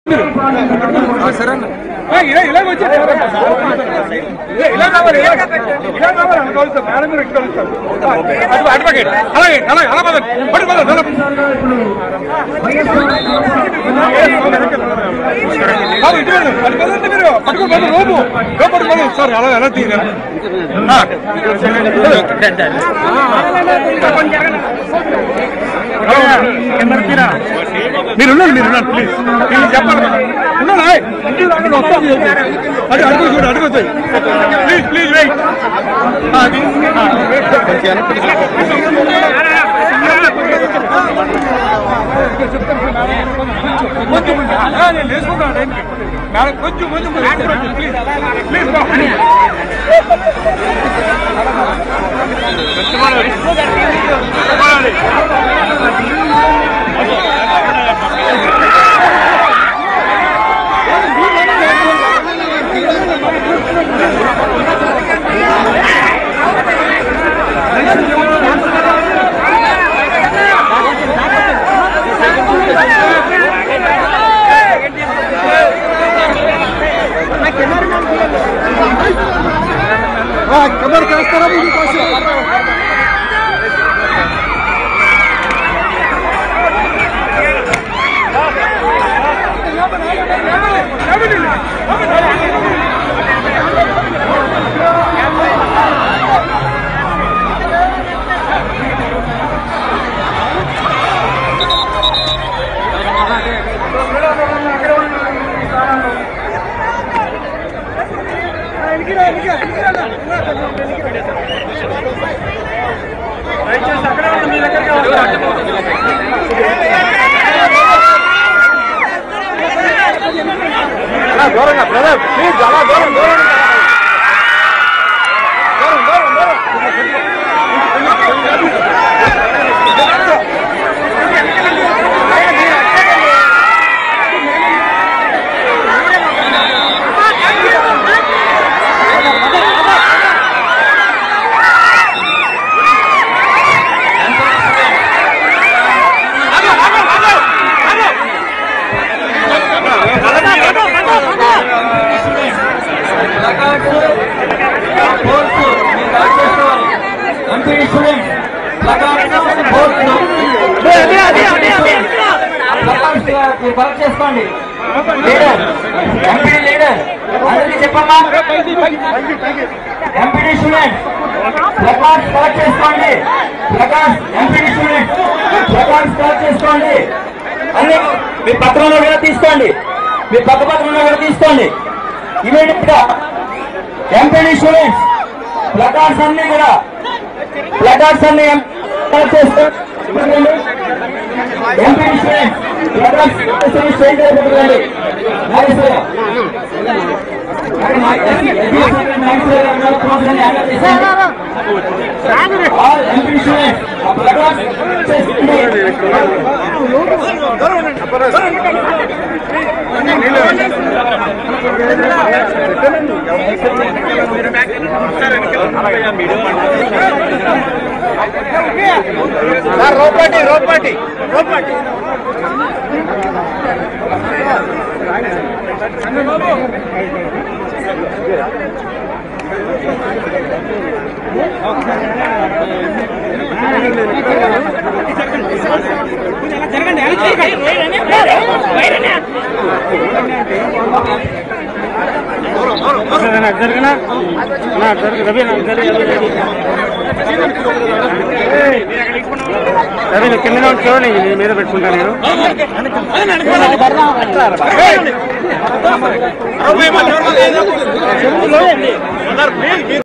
ఇలా వచ్చి ఇలా కావాలి కలుస్తారు మేడం మీరు ఇటు కలుస్తారు అడ్వకేట్ అలాగే అలాగే అలా ఇటు పదండి మీరు పట్టుకోండి లోపు లోపడుకోండి సార్ అలా ఎలా తీయలేదు మీరు ఉండండి ప్లీజ్ మీరు చెప్పండి ఉన్నాను వస్తాను అడుగు చూడు అడుగుతాయి ప్లీజ్ ప్లీజ్ వెయిట్ కొంచెం నేను వేసుకుంటాను మేడం కొంచెం కొంచెం ప్లీజ్ ప్లీజ్ कमर के इस तरह भी దూరంగా బ్రదర్ ప్లీజ్ అలా దూరం దూరం కలెక్ట్ చేసుకోండి లీడర్ ఎంపీడీ లీడర్ అందరికీ చెప్పమ్మా ఎంపీడీ స్టూడెంట్ ప్లకార్డ్స్ కలెక్ట్ చేసుకోండి placards MPD student placards collect చేసుకోండి అన్ని మీ పత్రంలో కూడా తీసుకోండి మీ పక్క పత్రంలో కూడా తీసుకోండి ఇమీడియట్ గా ఎంపీడీ స్టూడెంట్స్ ప్లకార్డ్స్ అన్ని కూడా ప్లకార్డ్స్ అన్ని కలెక్ట్ చేసుకోండి ఎంపీడీ స్టూడెంట్స్ రోపాటి రవి కింద చూడండి మీద పెట్టుకుంటా నేను